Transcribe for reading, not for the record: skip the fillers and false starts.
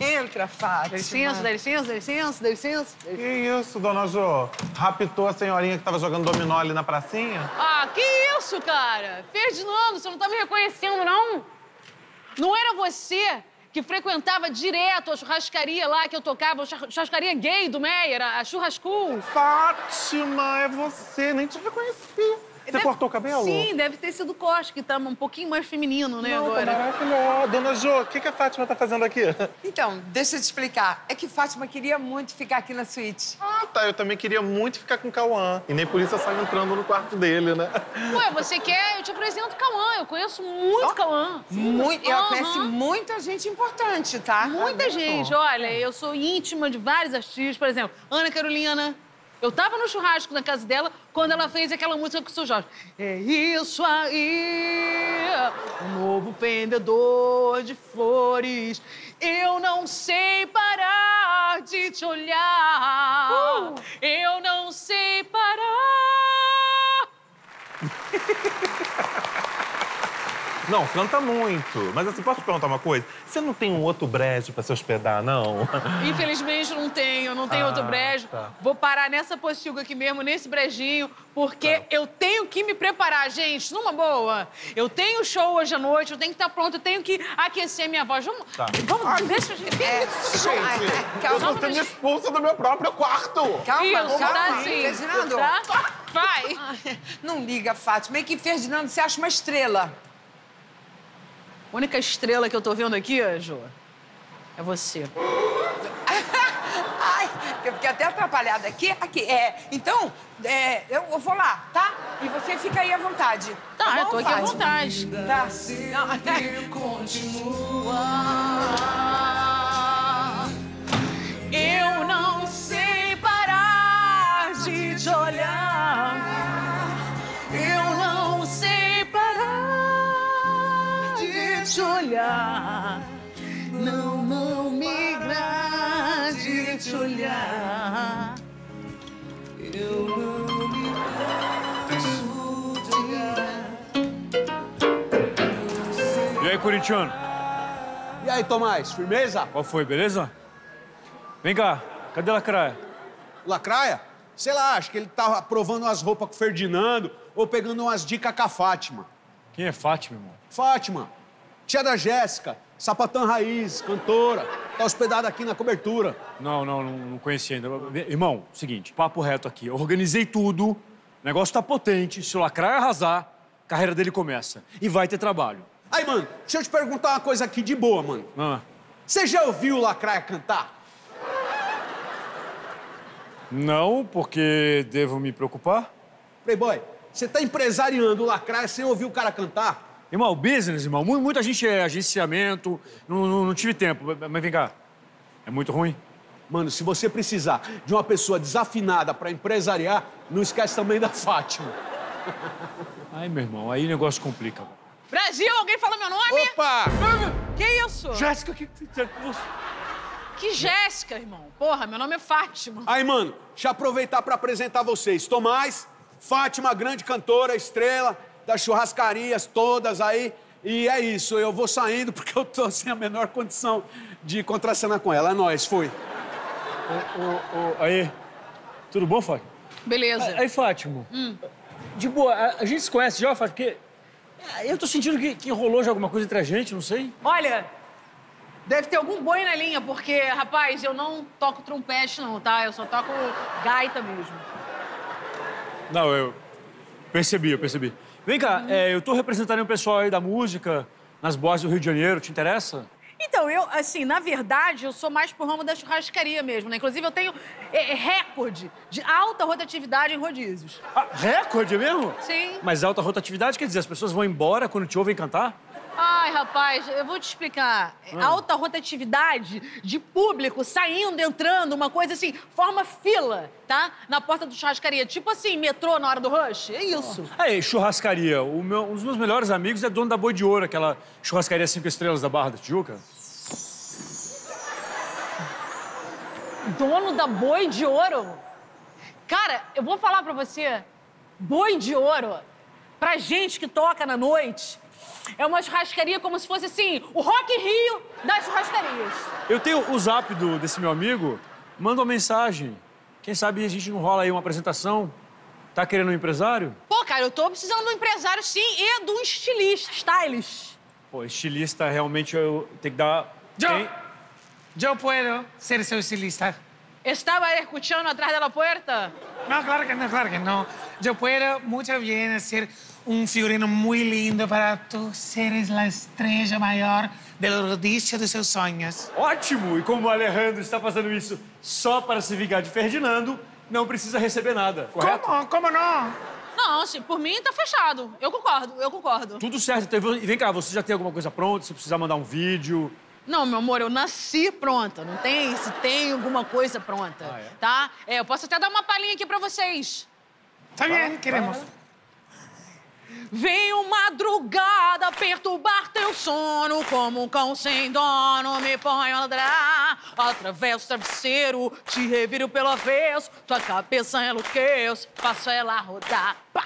Entra, Fátima. Dá licença, dá licença, dá licença, dá licença. Que isso, dona Jo? Raptou a senhorinha que tava jogando dominó ali na pracinha? Ah, que isso, cara? Ferdinando, você não tá me reconhecendo, não? Não era você que frequentava direto a churrascaria lá que eu tocava, a churrascaria gay do Meyer, a Churrascool? Fátima, é você, nem te reconheci. Você cortou o cabelo? Sim, deve ter sido o corte, que tá um pouquinho mais feminino, né, Não, agora. tá maravilhosa. Dona Jo, o que a Fátima tá fazendo aqui? Então, deixa eu te explicar. É que Fátima queria muito ficar aqui na suíte. Ah, tá. Eu também queria muito ficar com o Cauã. E nem por isso eu saio entrando no quarto dele, né? Ué, você quer? Eu te apresento o Cauã. Eu conheço muito Cauã. Muito. Ela conhece muita gente importante, tá? Muita gente. Olha, eu sou íntima de vários artistas. Por exemplo, Ana Carolina. Eu tava no churrasco na casa dela quando ela fez aquela música com o seu Jorge. É isso aí, o novo vendedor de flores. Eu não sei parar de te olhar. Eu não sei parar. Não, canta muito. Mas assim, posso te perguntar uma coisa? Você não tem um outro brejo pra se hospedar, não? Infelizmente não tenho outro brejo. Tá. Vou parar nessa pocilga aqui mesmo, nesse brejinho, porque eu tenho que me preparar, gente, numa boa. Eu tenho show hoje à noite, eu tenho que estar pronta, eu tenho que aquecer minha voz. Vamos, deixa a gente... Eu tô sendo expulsa do meu próprio quarto. Calma, Isso, calma. tá assim. Ferdinando. Tá? Vai. Não liga, Fátima. É que Ferdinando se acha uma estrela. A única estrela que eu tô vendo aqui, Jô, é você. Ai, eu fiquei até atrapalhada aqui. Então, eu vou lá, tá? E você fica aí à vontade. Tá, eu bom, tô aqui à Fátima? vontade. Tá. Eu não sei parar de te olhar. Eu não sei parar de te olhar. Não me grade de te olhar. Eu não me canso de olhar. E aí, corintiano? E aí, Tomás, firmeza? Qual foi, beleza? Vem cá, cadê a Lacraia? Lacraia? Sei lá, acho que ele tava provando umas roupas com o Ferdinando ou pegando umas dicas com a Fátima. Quem é Fátima, irmão? Fátima, tia da Jéssica, sapatã raiz, cantora, tá hospedada aqui na cobertura. Não conheci ainda. Irmão, seguinte, papo reto aqui. Eu organizei tudo, o negócio tá potente. Se o Lacraia arrasar, a carreira dele começa. E vai ter trabalho. Aí, mano, deixa eu te perguntar uma coisa aqui de boa, mano. Você já ouviu o Lacraia cantar? Não, porque devo me preocupar. Playboy, você tá empresariando o Lacraia sem ouvir o cara cantar? Irmão, business, irmão. Muita gente é agenciamento. Não tive tempo. Mas vem cá. É muito ruim? Mano, se você precisar de uma pessoa desafinada pra empresariar, não esquece também da Fátima. Ai, meu irmão, aí o negócio complica. Brasil, alguém fala meu nome? Opa! Que isso? Jéssica, que você... Que Jéssica, irmão. Porra, meu nome é Fátima. Aí, mano, deixa eu aproveitar pra apresentar vocês. Tomás, Fátima, grande cantora, estrela das churrascarias todas aí. E é isso, eu vou saindo porque eu tô sem a menor condição de contracenar com ela. É nóis, fui. Aí, tudo bom, Fátima? Beleza. Aí, Fátima, de boa, a gente se conhece já, Fátima? Porque eu tô sentindo que rolou já alguma coisa entre a gente, não sei. Olha, deve ter algum boi na linha, porque, rapaz, eu não toco trompete, não, tá? Eu só toco gaita mesmo. Não, eu percebi. Vem cá, eu tô representando o pessoal aí da música, nas boates do Rio de Janeiro, te interessa? Então, eu, assim, na verdade, eu sou mais pro ramo da churrascaria mesmo, né? Inclusive, eu tenho recorde de alta rotatividade em rodízios. Ah, recorde mesmo? Sim. Mas alta rotatividade quer dizer, as pessoas vão embora quando te ouvem cantar? Ai, rapaz, eu vou te explicar. Alta rotatividade de público saindo, entrando, uma coisa assim, forma fila, tá? Na porta do churrascaria. Tipo assim, metrô na hora do rush. É isso. Aí, churrascaria. Um dos meus melhores amigos é dono da Boi de Ouro, aquela churrascaria 5 estrelas da Barra da Tijuca. Dono da Boi de Ouro? Cara, eu vou falar pra você. Boi de Ouro, pra gente que toca na noite, É uma churrascaria como se fosse, assim, o Rock in Rio das churrascarias. Eu tenho o zap desse meu amigo, manda uma mensagem. Quem sabe a gente não rola aí uma apresentação? Tá querendo um empresário? Pô, cara, eu tô precisando de um empresário, sim, e de um estilista, stylist. Pô, estilista, realmente, eu tenho que dar... Yo puedo ser seu estilista. Estaba escuchando atrás de la puerta? No, claro que no, claro que no. Yo puedo muy bien hacer un figurino muy lindo para tú seres la estrella mayor del rodízio dos seus sonhos. Ótimo! E como o Alejandro está fazendo isso só para se vingar de Ferdinando, não precisa receber nada, correto? Como não? Não, se por mim tá fechado. Eu concordo. Tudo certo. Então, e vem cá, você já tem alguma coisa pronta? Se precisar mandar um vídeo... Não, meu amor, eu nasci pronta. Não tem se tem alguma coisa pronta, tá? Eu posso até dar uma palhinha aqui pra vocês. Tá bem, queremos. Venho madrugada perturbar teu sono, como um cão sem dono, me ponho a ladrar. Atravesso o travesseiro, te reviro pelo avesso, tua cabeça enlouqueço, faço ela rodar. Pá!